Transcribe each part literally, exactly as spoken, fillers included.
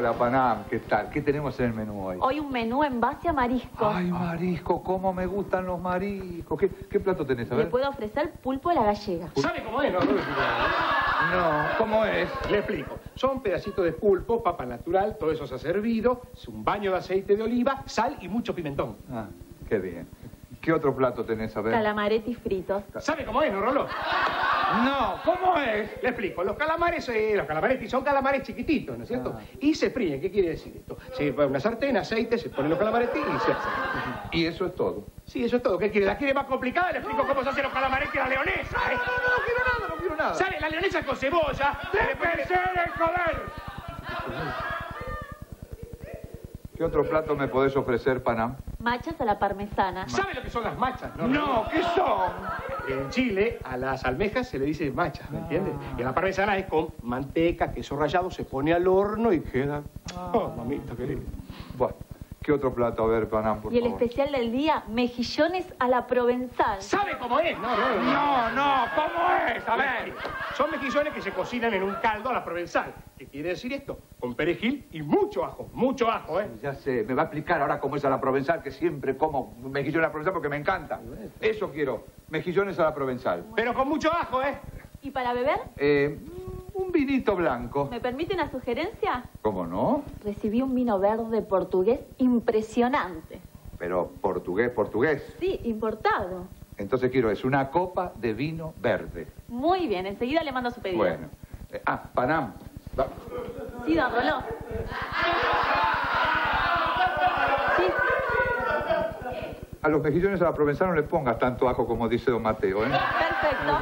Hola, Panam, ¿qué tal? ¿Qué tenemos en el menú hoy? Hoy un menú en base a mariscos. Ay, marisco, cómo me gustan los mariscos. ¿Qué, qué plato tenés? A ver. Le puedo ofrecer pulpo a la gallega. ¿Sabe cómo es? No, no, No, ¿cómo es? Le explico. Son pedacitos de pulpo, papa natural, todo eso se ha servido, es un baño de aceite de oliva, sal y mucho pimentón. Ah, qué bien. ¿Qué otro plato tenés? A ver. Calamaretis fritos. ¿Sabe cómo es, no, Rolo? No, ¿cómo es? Le explico. Los calamares, eh, los calamaretis son calamares chiquititos, ¿no es cierto? Ah. Y se fríen. ¿Qué quiere decir esto? Se pone una sartén, aceite, se ponen los calamaretis y se hacen. Y eso es todo. Sí, eso es todo. ¿Qué quiere? ¿La quiere más complicada? Le explico cómo se hacen los calamaretis a la leonesa, ¿eh? No, no, no quiero nada, no quiero nada. ¿Sabe? La leonesa con cebolla. ¡Debe ser el joder! ¿Qué otro plato me podés ofrecer, Panam? Machas a la parmesana. ¿Sabe lo que son las machas? No, No, ¿qué son? En Chile, a las almejas se le dice machas, ¿me entiendes? Y a la parmesana es con manteca, queso rallado, se pone al horno y queda... Oh, mamita querida. Bueno, ¿qué otro plato? A ver, Panam, por Y el favor. especial del día, mejillones a la provenzal. ¿Sabe cómo es? No, no, No, no, ¿cómo es? A ver. Son mejillones que se cocinan en un caldo a la provenzal. ¿Qué quiere decir esto? Con perejil y mucho ajo, mucho ajo, ¿eh? Ya sé, me va a explicar ahora cómo es a la provenzal, que siempre como mejillones a la provenzal porque me encanta. Eso quiero, mejillones a la provenzal. Pero con mucho ajo, ¿eh? ¿Y para beber? Eh, un vinito blanco. ¿Me permite una sugerencia? ¿Cómo no? Recibí un vino verde portugués impresionante. Pero portugués, portugués. Sí, importado. Entonces quiero, es una copa de vino verde. Muy bien, enseguida le mando su pedido. Bueno. Eh, ah, Panam. Va- Sí, don Roló. Sí. A los mejillones a la provenzal no le pongas tanto ajo como dice don Mateo, ¿eh? Perfecto.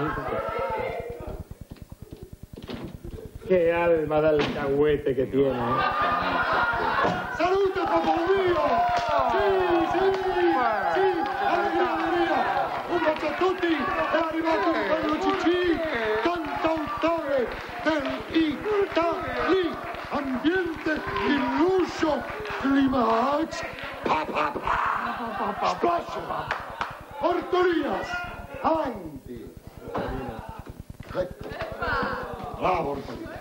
Qué alma de alcahuete que tiene, ¿eh? ¡Salute, papá mío! ¡Sí, sí! ¡Sí! ¡Alegría, alegría! ¡Un bacio a tutti! È arrivato Carlo Cicci, cantautore dell'Italia! Ambiente illuso, climax, pa pa pa! Splash! Ortolinas! Avanti! Ecco. Bravo, Ortolinas!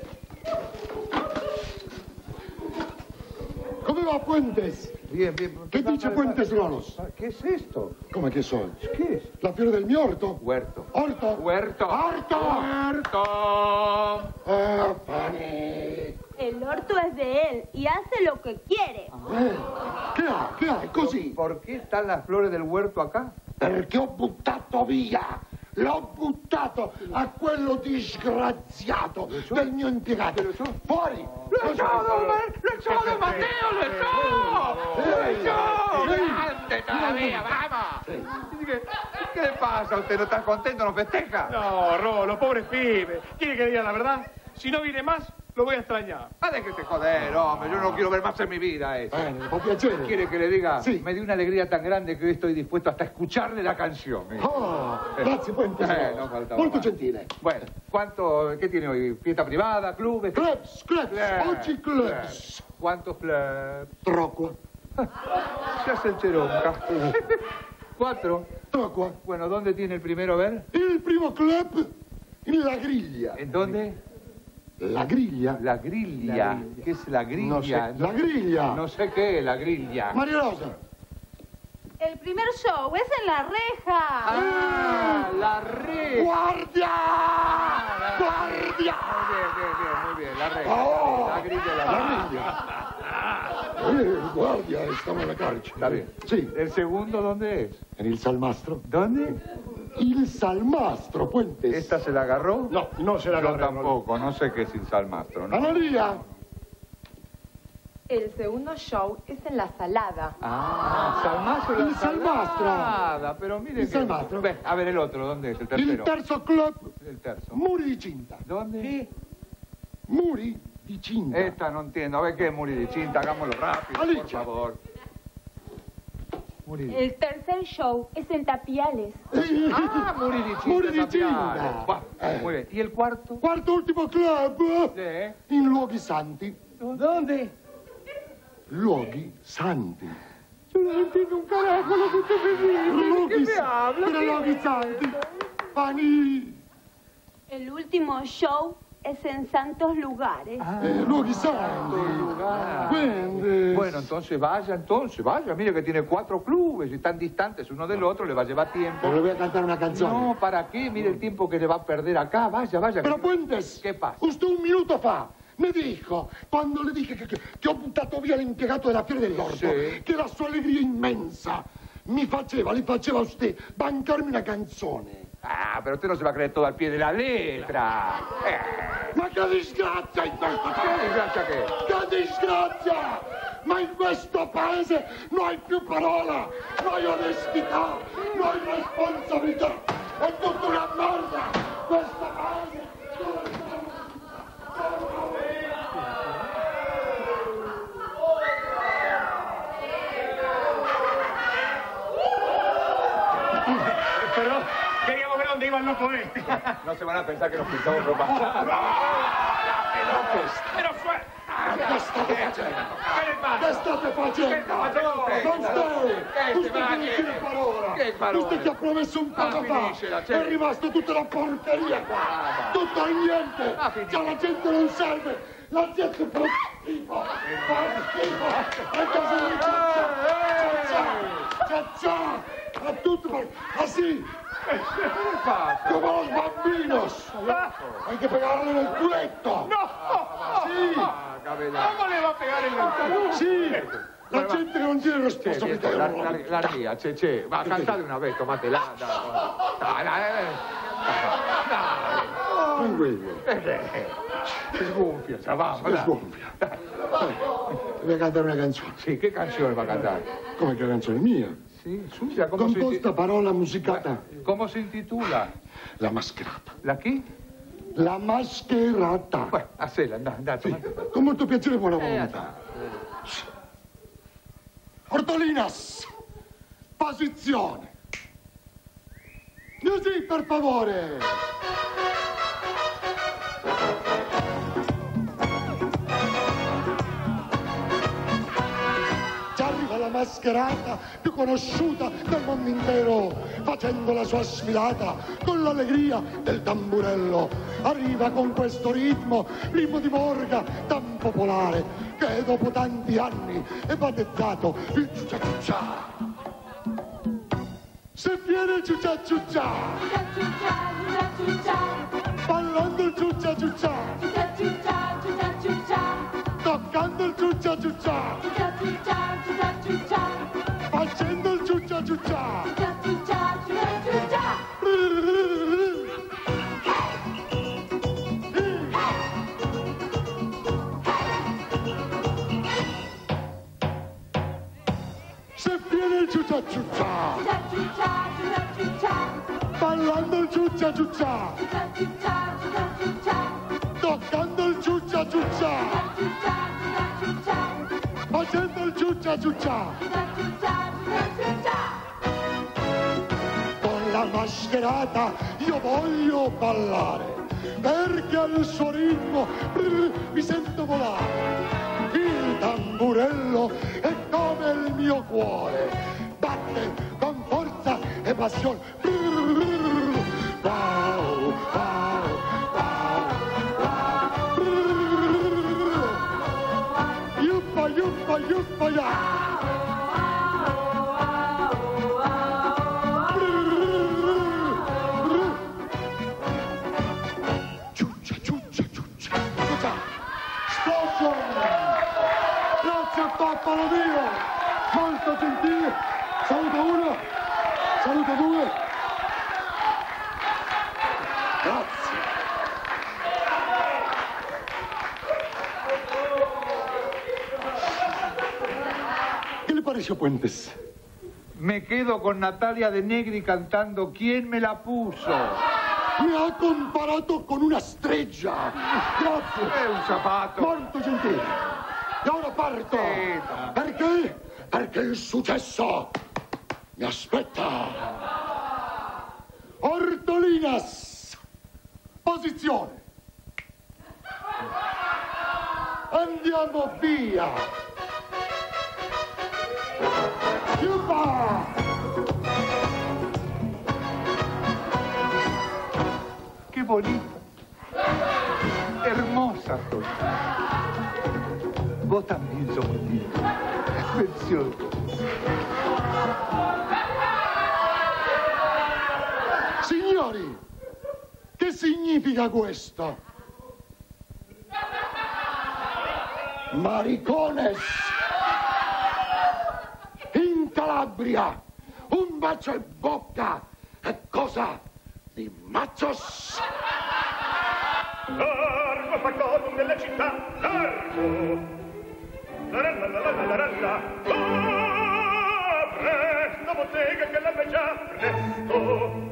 Come va Puentes? Bien, bien. Che dice Puentes Rolos? ¿Qué es esto? Come che so? ¿Qué es? La fiore del mio orto? Huerto. Orto? Huerto. Orto! Huerto. Eh, pane! El orto es de él y hace lo que quiere. Eh, che ha? Che ha? Così? ¿Por qué están las flores del huerto acá? Perché ho buttato via! L'ho buttato a quello disgraziato del mio impiegato! Fuori! ¡Lo echó, don Ma- ¡Lo echó, don Mateo! ¡Lo echó! ¡Lo echó! ¡Grande todavía! ¡Vamos! ¿Qué, ¿Qué le pasa a usted? ¿No está contento? ¿No festeja? No, Rolo, pobre pibe. ¿Quiere que diga la verdad? Si no viene más, lo voy a extrañar. Ah, déjete joder, hombre. Yo no quiero ver más en mi vida eso. Bene, può piacere? ¿Quiere que le diga? Sí. Me dio una alegría tan grande que hoy estoy dispuesto hasta a escucharle la canción. mire. Oh, grazie Puentes Eh, Rolos. no faltaba Molto más. gentile. Bueno, ¿cuánto, qué tiene hoy? ¿Fiesta privada? ¿Clubes? Clubs, clubs, Clubs, oggi clubs. ¿Cuántos clubs? Troppo, Se hace el cheronca. ¿Cuatro? troppo. Bueno, ¿dónde tiene el primero? A ver. Il primo club in La Griglia. ¿En dónde? La Griglia? La grilla. La grilla. ¿Qué es la grilla? No sé. La Griglia. No sé qué es la grilla. Maria Rosa. El primer show es en la reja. ¡Ah! La re. Guardia! Guardia! Bien, bien, bien, muy bien. La re. Oh, La grilla, la la re. griglia. Eh, guardia, stiamo alla carcere. Está bien. Sì, ¿El segundo dónde es? en il salmastro. ¿Dónde? Il salmastro, Puentes. ¿Esta se la agarró? No, no se la Yo agarré, Rolo. tampoco, no sé qué es salmastro, ¿no? Analia. El segundo show es en la salada. Ah, salmastro. Il salmastro. Nada, pero mire Il que... salmastro. Ve, a ver el otro, ¿dónde es? El Il tercero. terzo club, El terzo. Muri di Cinta. ¿Dónde? Muri di Cinta. Esta no entiendo. A ver qué es Muri di Cinta, hagámoslo rápido, por Alicia. favor. Muri di El tercer show es en Tapiales. Eh, Ah, Muri di Cinta. Muri di Tapiale. Cinta. Va, Eh. muy bien. ¿Y el cuarto? Quarto ultimo club, Sí. in luoghi santi. ¿Dónde? Luoghi santi. Yo no entiendo un carajo lo que usted me dice. ¿De Luoghi qué me santi. habla? Per luoghi santi. Pani. El último show es en santos lugares. Ah, Eh, luoghi santi. Quindi... Bueno, entonces vaya, entonces vaya. Mire que tiene cuatro clubes y tan distantes uno del otro, le va a llevar tiempo. Pero le voy a cantar una canzone. No, ¿para qué? Mire el tiempo que le va a perder acá. Vaya, vaya. Però que- Puentes, ¿Qué pasa? usted un minuto fa mi dijo, quando le dije che, che, che ho buttato via l'impiegato della Fiera dell'Orto, Sì. che la sua allegria immensa mi faceva, le faceva a usted bancarmi una canzone. Ah, pero usted no se va a creer todo al pie de la letra. Eh, Ma che disgrazia in questo ¿Qué paese! desgracia qué? Che disgrazia! Ma in questo paese non hai più parola, non hai onestità, non hai responsabilità. È tutta una merda! Questo paese... Perdón, queríamos ver dónde iba el loco este. No se van a pensar que nos pintamos ropa. Pero fue. Che state facendo? ¿Qué le pasa? Che state facendo? Che Non stai! Che Tu se stai va, per che- dire parola! che parole? Tu stai che ha promesso un poco Ah, fa! finiscela, È certo. rimasto tutta la porcheria qua! Ah, Tutto e niente! Ah, finisce. Già la gente non serve! La gente fa schifo! Fa schifo! E cosa ne c'è? C'è c'è! A tutto per... Ah sì! ¿Qué pasa? Come los bambinos! Hay que pegarle nel culetto! Sì! Ah, cabeza. ¿Cómo le va a pegar el loco? Sì! La Bueno, gente che non tiene Che, responsabilità! viejo, la, la, la ría, che, che. Va, cantale una vez, tomatela. Dai, dai, dai. Tranquillo! Dai. Sgonfia, cioè, vamos, È dai. sgonfia! Devi cantare una canzone! Sì, che canzone va a cantare? Come che canzone mia? Sì, suya, ¿cómo se, Composta inti- parola musicata. ¿Cómo se intitula? La mascherata. ¿La qué? La mascherata. Bueno, hacela, andá, andá, Sì, tomate. con molto piacere e buona Eh, volontà. Ortolinas, posizione. Così, per favore. Già arriva la mascherata più conosciuta del mondo intero, facendo la sua sfilata con l'allegria del tamburello. Arriva con questo ritmo, ritmo di morga tan popolare, che dopo tanti anni è battezzato il ciuccia ciuccia. Se viene il ciuccia ciuccia, ballando il ciuccia ciuccia, toccando il ciuccia ciuccia, facendo il ciuccia ciuccia. Se viene il ciuccia ciuccia, ballando il ciuccia ciuccia, toccando il ciuccia ciuccia, facendo il ciuccia ciuccia. Con la mascherata io voglio ballare, perché al suo ritmo brr, mi sento volare. Il tamburello è come il mio cuore, batte con forza e passione. Brr, brr, wow, wow, wow, wow. Brr, yuppa, yuppa, yuppa, ya. Ciuccia, ciuccia, ciuccia, ciuccia. Splosion! Grazie a Pappalo Dio! Molto gentile! Saluto uno! Saluto due! Grazie! ¿Qué le pareció, Puentes? Me quedo con Natalia de Negri cantando ¿Quién me la puso? Mi ha comparato con una streggia! Grazie! È un zapato. Molto gentile! E ora parto! Sì. Perché? Perché il successo mi aspetta! Ortolinas! Posizione! Andiamo via! Yuba! Qué bonito. Prezioso. Signori, che significa questo? Maricones! In Calabria un bacio in bocca è cosa di machos! Largo factotum delle città, largo! La la la la la la la. Apre la bottega che l'apre già, presto!